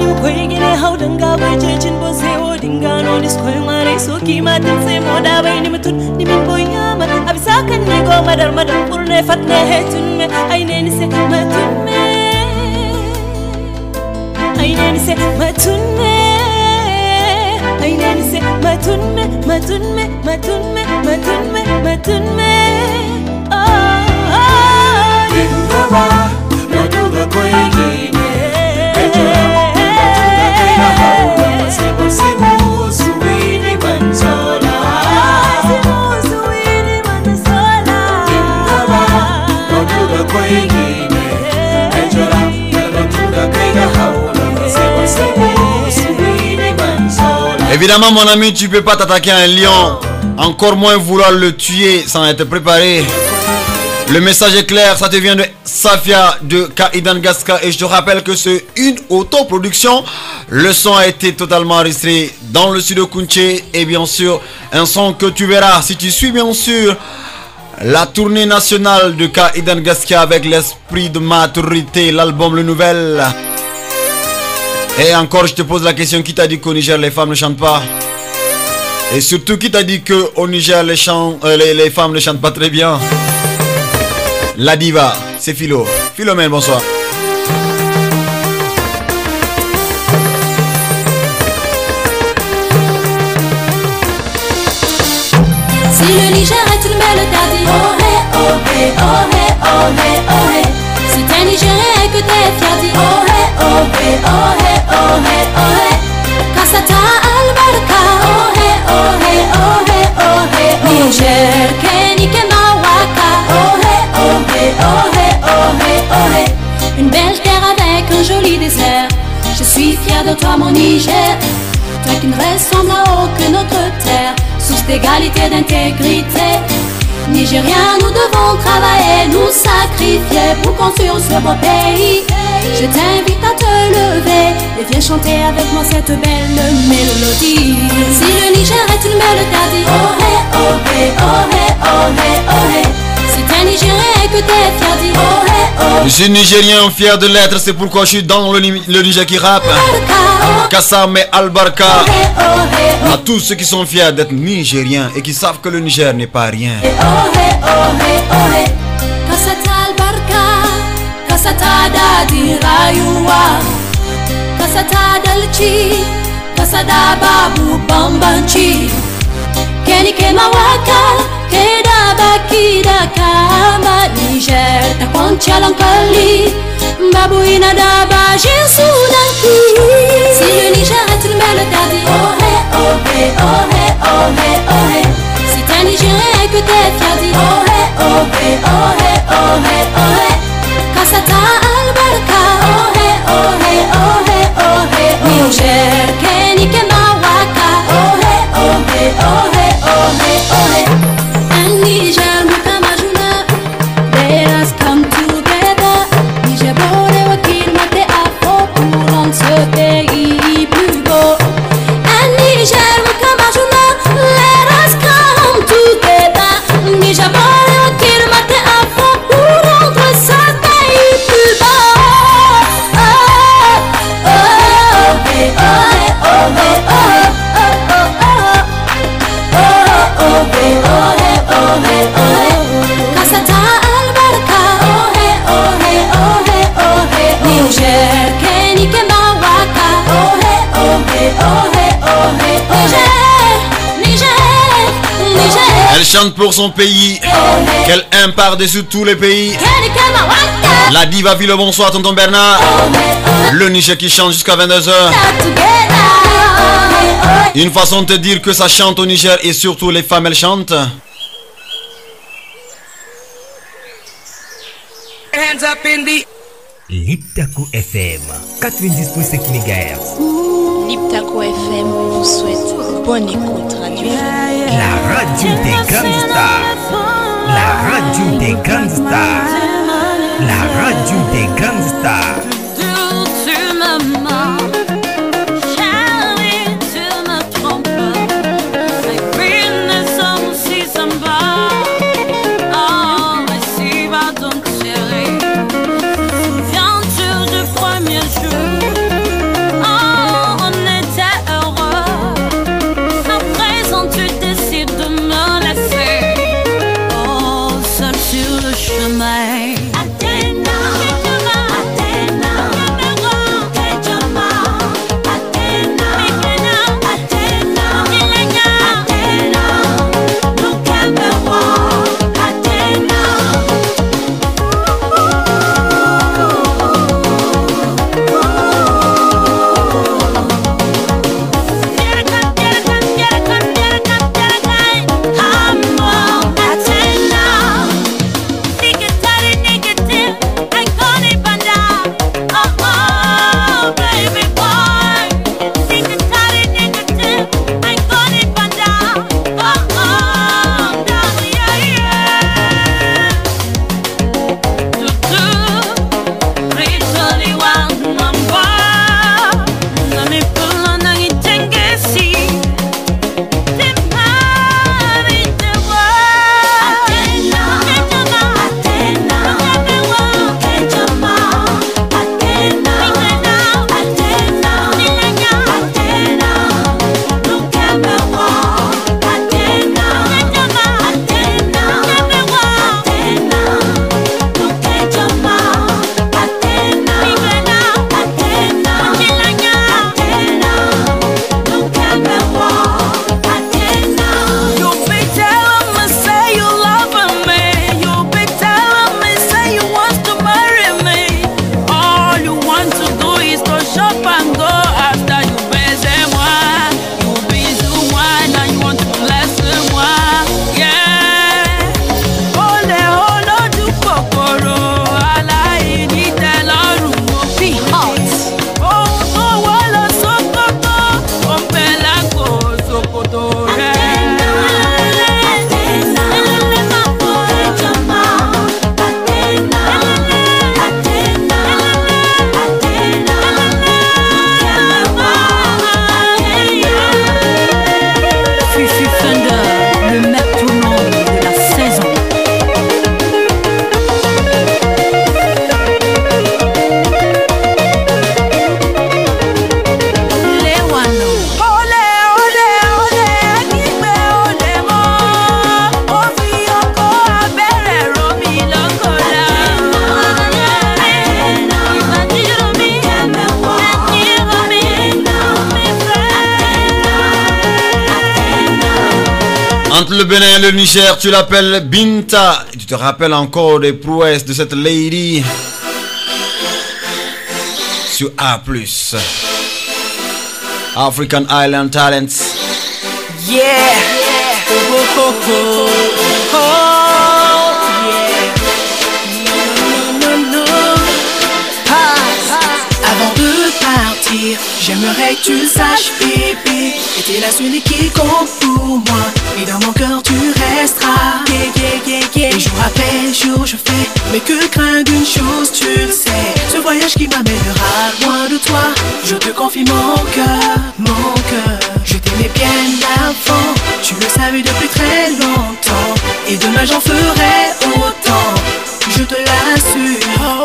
Évidemment mon ami, tu peux pas t'attaquer à un lion, encore moins vouloir le tuer sans être préparé. Le message est clair, ça te vient de Safia de Kaidan Gaska et je te rappelle que c'est une autoproduction. Le son a été totalement enregistré dans le studio Kunche et bien sûr un son que tu verras si tu suis bien sûr la tournée nationale de Kaidan Gaska avec l'esprit de maturité, l'album Le Nouvel. Et encore je te pose la question, qui t'a dit qu'au Niger les femmes ne chantent pas? Et surtout qui t'a dit qu'au Niger les femmes ne chantent pas très bien? La diva, c'est Philo. Philomène, bonsoir. Si le Niger est une belle terre, oh hé, oh hé, oh hé, oh hé, oh hé. Si t'es Nigérien et que t'es fier, dis oh hé, oh hé, oh hé, oh hé, oh hé. Kasata al-Barka, oh hé, oh hé, oh hé, oh hé, oh hé. Niger, Keni, Kenawaka, oh hé, oh hé, oh hé, oh hé, oh hé. Une belle terre avec un joli désert. Je suis fier de toi mon Niger. Toi qui ne ressemble à aucune autre terre. Source d'égalité, d'intégrité. Nigériens, nous devons travailler, nous sacrifier pour construire ce beau pays. Je t'invite à te lever et viens chanter avec moi cette belle mélodie. Si le Niger est une belle terre, dis oh hé, oh hé, oh hé, oh hé, oh hé. Si t'es Nigérien et que t'es fier, dis oh hé, oh hé. Je suis Nigérien, fier de l'être, c'est pourquoi je suis dans le Niger qui rappe. Kassam et Al-Barka. À tous ceux qui sont fiers d'être Nigériens et qui savent que le Niger n'est pas rien. kasata dadi rayuwa, kasata dalci, kasada babu bambanci. Keni ke mawaka, ke da baki da kama Niger ta kwanciya hankali, babu ina da bashin sunanki. Si le Niger est une belle tardi, oh hey, oh hey, oh hey, oh hey, oh hey. Si t'es Nigérien et que t'es fier, dis oh hey, oh hey, oh hey, oh hey, oh hey. Kasata albarka, oh hey, oh hey, oh hey, oh hey, oh hey. Niger, Keni ke mawaka, oh hey, oh hey, oh hey, oh hey, oh hey. And Niger, Mukamajuna, let us come together. Niger, Bore, Wakil, Mate, Afro, pour rendre ce pays plus beau. And Niger, Mukamajuna, let us come together. Niger, Bore, Wakil, Mate, Afro, pour rendre ce pays plus beau. Oh, oh, oh, hey, oh, hey, oh, hey, oh, hey. Kasata albarka, oh hey, oh hey, oh hey, oh hey. Niger, Keni ke mawaka, oh hey, oh hey, oh hey, oh hey. Niger, Niger. Elle chante pour son pays, qu'elle aime par-dessus tous les pays. La diva vit le bonsoir, tonton Bernard. Le Niger qui chante jusqu'à 22h. Une façon de te dire que ça chante au Niger et surtout les femmes elles chantent. Hands up in the Liptako FM 90.5 MHz. Liptako FM vous souhaite bonne écoute radio. La radio des grandes stars. La radio des grandes stars. La radio des grandes stars. Atena, Atena, Atena, Entre le Bénin et le Niger, tu l'appelles Binta. Et tu te rappelles encore des prouesses de cette lady sur A+. African Island Talents. Yeah. Oh, oh, oh, oh. Oh, yeah. No, no, no, no. Avant de partir, j'aimerais que tu le saches, bébé. Et t'es la seule qui compte pour moi. Et dans mon cœur tu resteras. Et jour après jour je fais mais que craindre une chose, tu le sais. Ce voyage qui m'amènera loin de toi. Je te confie mon cœur, mon cœur. Je t'aimais bien avant, tu le savais depuis très longtemps. Et demain j'en ferai autant, je te l'assure.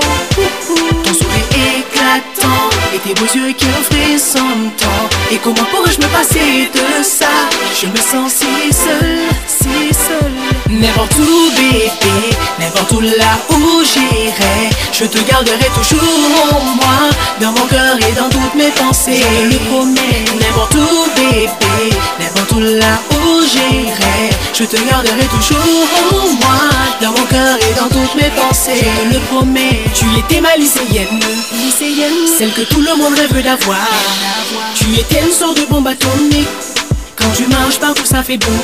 Ton sourire éclatant et tes beaux yeux qui offraient son temps. Et comment pourrais-je me passer de ça? Je me sens si seule, si seule. N'importe où bébé, n'importe où là où j'irai, je te garderai toujours en moi, dans mon cœur et dans toutes mes pensées. Je te le promets. N'importe où bébé, n'importe où là où j'irai, je te garderai toujours en moi, dans mon cœur et dans toutes mes pensées. Je te le promets. Tu étais ma lycéenne, celle que tout le monde rêve d'avoir. Tu étais une sorte de bombe atomique. Quand tu marches partout ça fait boum.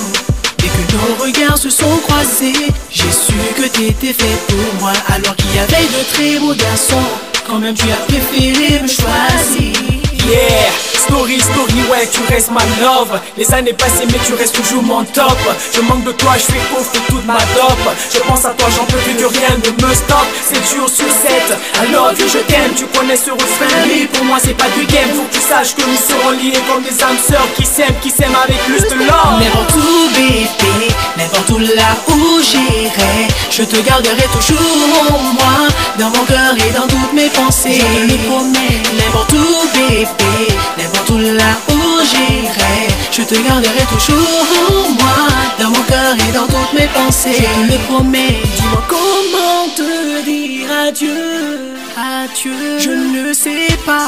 Dès que nos regards se sont croisés, j'ai su que t'étais fait pour moi. Alors qu'il y avait de très beaux garçons, quand même tu as préféré me choisir. Yeah, story, ouais, tu restes ma love. Les années passées mais tu restes toujours mon top. Je manque de toi, je fais pauvre toute ma dope. Je pense à toi, j'en peux plus que rien ne me stoppe. 7 jours sur 7, alors que je t'aime. Tu connais ce refrain, mais pour moi c'est pas du game. Faut que tu saches que nous serons liés comme des âmes sœurs qui s'aiment avec plus de love. N'importe où bébé, n'importe où là où j'irai, je te garderai toujours en moi, dans mon cœur et dans toutes mes pensées. Je te le promets. N'importe où bébé, n'importe où là où j'irai, je te garderai toujours en moi, dans mon cœur et dans toutes mes pensées. Je te le promets. Dis-moi comment te dire adieu, adieu. Je ne sais pas,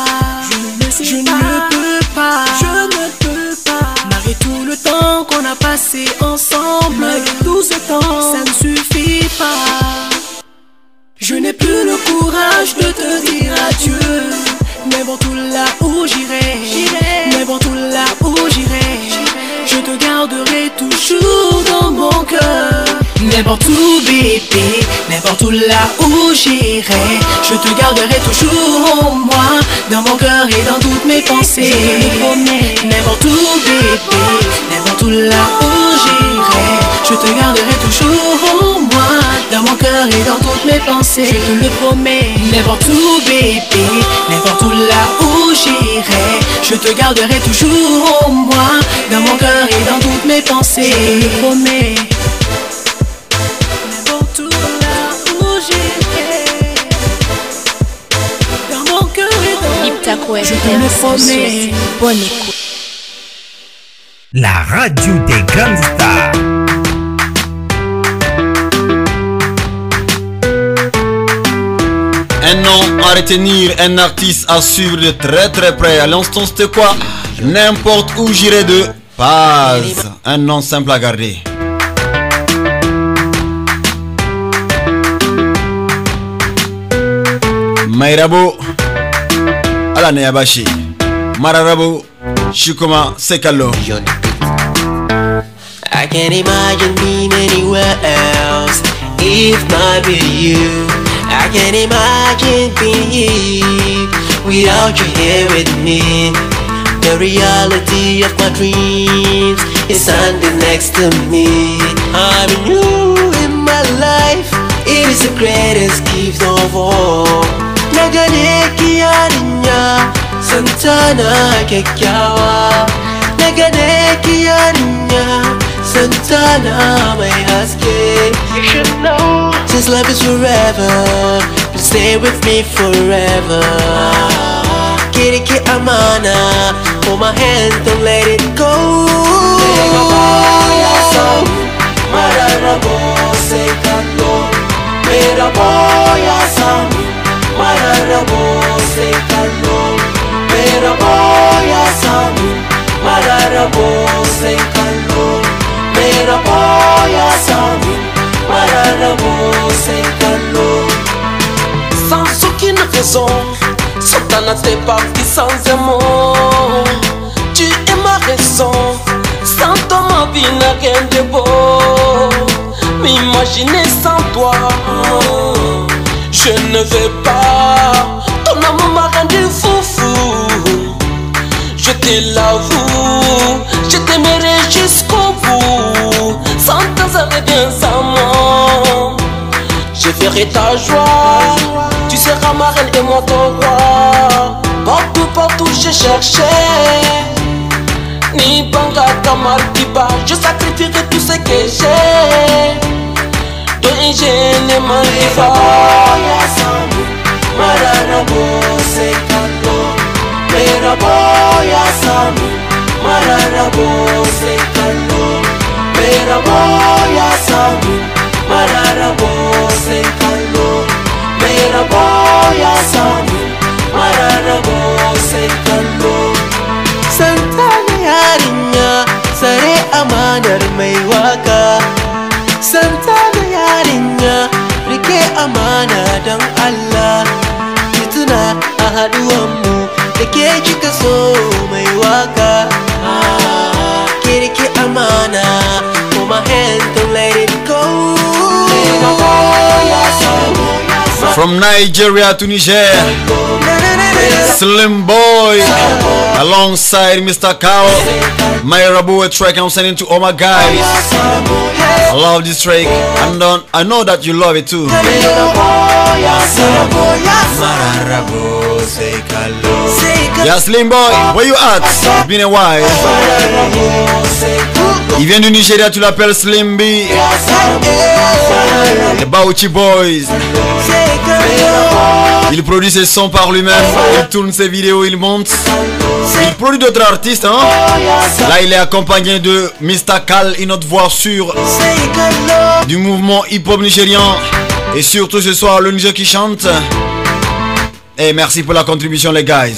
je ne peux pas, malgré tout le temps qu'on a passé ensemble, malgré tout ce temps, ça ne suffit pas. Je n'ai plus le courage de te dire adieu. N'importe où là où j'irai, n'importe où là où j'irai, je te garderai toujours dans mon cœur. N'importe où bébé, n'importe où là où j'irai, je te garderai toujours en moi, dans mon cœur et dans toutes mes pensées. Je te le promets. N'importe où bébé, n'importe où là où j'irai, je te garderai toujours en moi, dans mon cœur et dans toutes mes pensées. Je te le promets. N'importe où bébé, n'importe où là où j'irai, je te garderai toujours en moi, dans mon cœur et dans toutes mes pensées. Je te le promets. N'importe où là où j'irai, dans mon cœur et dans toutes mes pensées. Je te le promets. Bonne écoute. La radio des grandes stars. Un nom à retenir, un artiste à suivre de très très près. À l'instant c'était quoi? N'importe où j'irai de Paz. Un nom simple à garder. Mairabo Alane Yabashi Mararabo Shukuma Sekalo. I can't imagine being anywhere else if not with you. I can't imagine being here without you here with me. The reality of my dreams is standing next to me. Having you in my life, it is the greatest gift of all. Naganeki aninya, Santana kekyawa. Naganeki aninya, Santana my husky. You should know, since love is forever, please stay with me forever. Kiriki amana, hold my hand, don't let it go. Mararabo sekalo, Mararabo sekalo, Mararabo sekalo, raison. Sultana t'es parti sans un mot. Tu es ma raison. Sans toi ma vie n'a rien de beau. M'imaginer sans toi, je ne veux pas. Ton amour m'a rendu foufou. Je te l'avoue, je t'aimerai jusqu'au bout. Sans toi ça revient sans moi. Je ferai ta joie. Tu seras ma reine et moi ton roi. Partout, partout je cherchais. Ni banga kamal kiba. Je sacrifierai tout ce que j'ai. Toi je ne m'en pas. Marana bose kando. Mera boya samu. Marana bose kando. Mera boya samu. Marana bose kando. Mera boya samu. Marana bose kando. Santana yarinya sare amanar mai waka. Santana yarinya rike amana dan Allah. Ki tuna a haduwanmu da ke kika so mai waka. Ki rike amana, hold my hand, don't let it go. From Nigeria to Niger, Slim Boy alongside Mr. Carl. My Rabu, a track I'm sending to all my guys. I love this track, and I know that you love it too. Yeah, Slim Boy, where you at? It's been a while. Il vient du Nigeria, tu l'appelles Slim B. The Bauchi Boys. Il produit ses sons par lui-même, il tourne ses vidéos, il monte. Il produit d'autres artistes, hein. Là, il est accompagné de Mr. Kal, une autre voix sûre du mouvement hip-hop nigérian. Et surtout ce soir, le Niger qui chante. Et merci pour la contribution, les guys.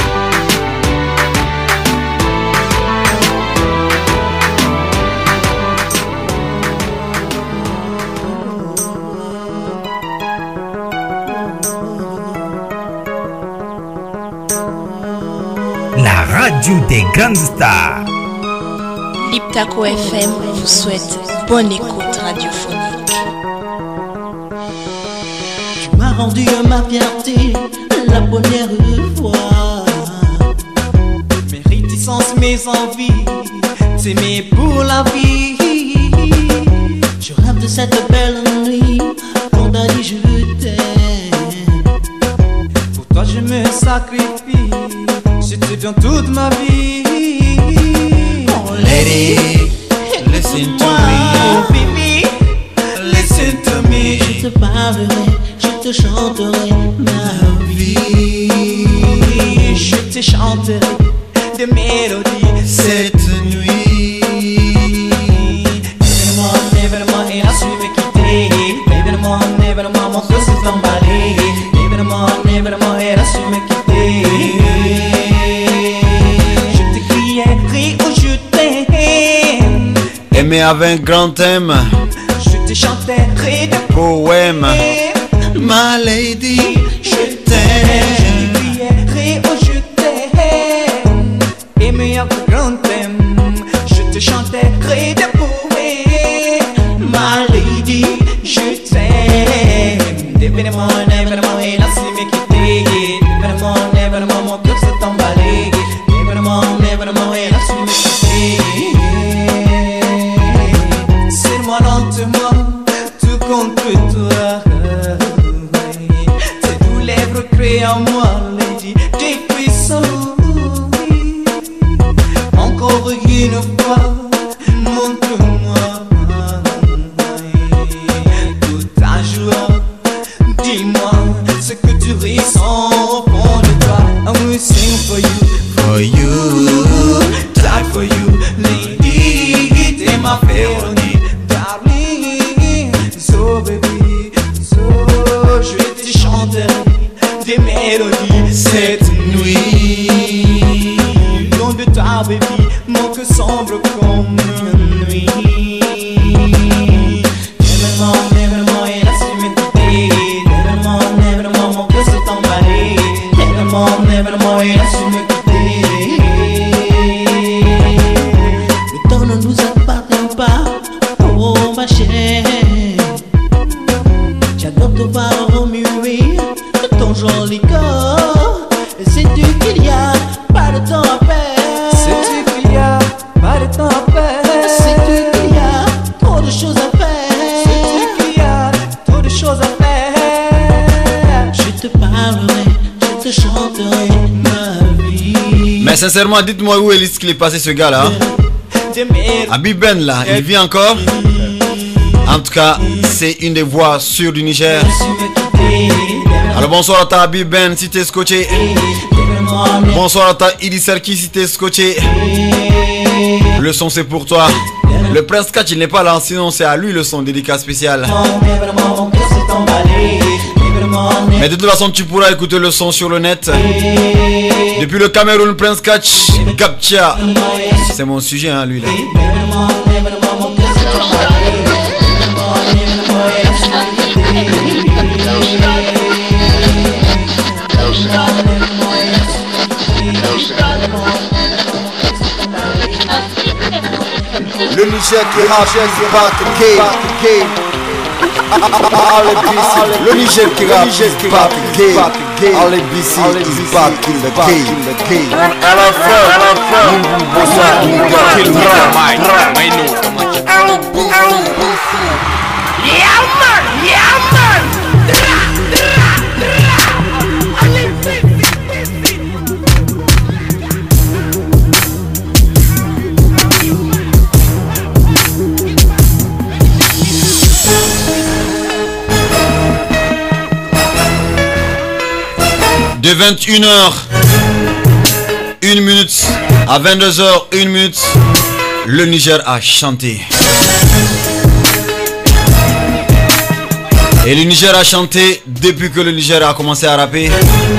La radio des grandes stars. Liptako FM vous souhaite bonne écoute radiophonique. Tu m'as rendu ma fierté la première fois. Mes réticences, mes envies, t'aimer pour la vie. Je rêve de cette belle nuit quand on dit je t'aime. Pour toi je me sacrifie. Je te donne toute ma vie. Oh lady, listen to me. Oh baby, listen to me. Je te parlerai, je te chanterai ma vie. Je te chanterai des mélodies cette nuit. Évidemment, il a su me quitter. Évidemment, mon cœur s'est emballé. Évidemment, il a su me quitter. Aimer avec un grand thème. Je te chanterai des poèmes. Ma lady, je t'aime. Je crierai oh je t'aime. Aimer avec un grand thème. Je te chanterai des poèmes. Ma lady, je t'aime. Évidemment, il a su me quitter. Évidemment, mon cœur s'est emballé. Évidemment, il a su me quitter. Lentement, tout contre toi. Tes doux lèvres créent en moi, lady, des puissants. Encore une fois, montre-moi toute ta joie. Dis-moi ce que tu ressens au fond de toi. I will sing for you, die for you, lady. T'es ma féronie. So baby, so je te chanterai des mélodies cette nuit. Loin de ta baby, mon cœur semble comme une nuit. Évidemment, il a su me quitter. Évidemment, mon cœur s'est emballé. Oh ma chère, j'adore te voir remuer ton joli corps. Sais-tu qu'il y a pas de temps à perdre? Sais-tu qu'il y a pas de temps à perdre? Sais-tu qu'il y a trop de choses à faire? Sais-tu qu'il y a trop de choses à faire? Je te parlerai, je te chanterai ma vie. Mais sincèrement, dites-moi où est-ce qu'il est passé ce gars-là? Habib Ben là, il vit encore? En tout cas, c'est une des voix sûres du Niger. Alors bonsoir à ta Habib Ben si t'es scotché. Bonsoir à ta Idi Serki si t'es scotché. Le son c'est pour toi. Le Prince Catch il n'est pas là, sinon c'est à lui le son dédicat spécial. Mais de toute façon tu pourras écouter le son sur le net. Depuis le Cameroun, Prince Catch, Gapcha. C'est mon sujet hein lui là. Le Niger qui rappe, back again. Le Niger qui rappe, back again. All ABC is back in the game. Yeah man, yeah man. De 21h 1 minute à 22h 1 minute, le Niger a chanté. Et le Niger a chanté depuis que le Niger a commencé à rapper.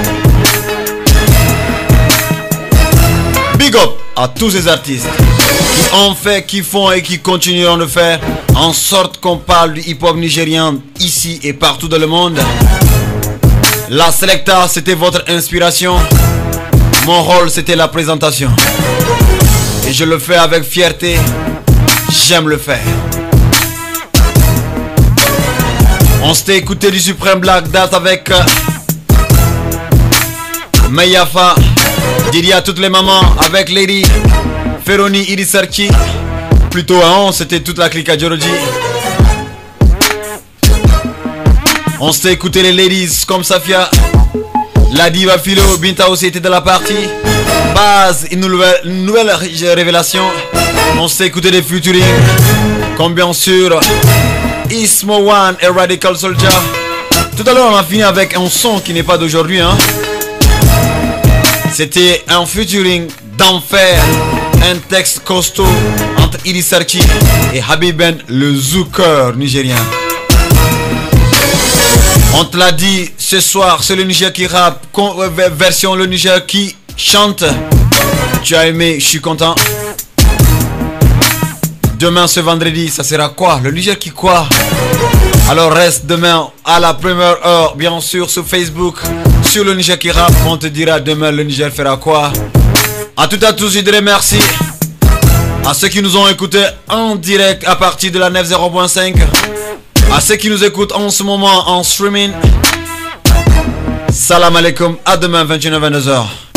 Big up à tous ces artistes qui ont fait, qui font et qui continueront de faire en sorte qu'on parle du hip-hop nigérien ici et partout dans le monde. La Selecta, c'était votre inspiration. Mon rôle, c'était la présentation. Et je le fais avec fierté. J'aime le faire. On s'était écouté du Supreme Black Date avec Mayafa. Dédié à toutes les mamans avec Lady Ferroni Irisarchi. Plutôt à 11, c'était toute la clique à Djoroji. On s'était écouté les ladies comme Safia, la diva Philo, Binta aussi était de la partie. Baz, une nouvelle révélation. On s'était écouté des featuring, comme bien sûr Ismo One et Radical Soldier. Tout à l'heure on a fini avec un son qui n'est pas d'aujourd'hui hein. C'était un featuring d'enfer, un texte costaud entre Idi Sarki et Habib Ben, le zouker nigérien. On te l'a dit, ce soir c'est le Niger qui rappe, version le Niger qui chante. Tu as aimé, je suis content. Demain ce vendredi, ça sera quoi? Le Niger qui quoi? Alors reste demain à la première heure, bien sûr sur Facebook, sur le Niger qui rappe. On te dira demain le Niger fera quoi. A toutes et à tous, je dirais merci à ceux qui nous ont écoutés en direct à partir de la 90.5. À ceux qui nous écoutent en ce moment en streaming, salam alaikum, à demain 21h-22h.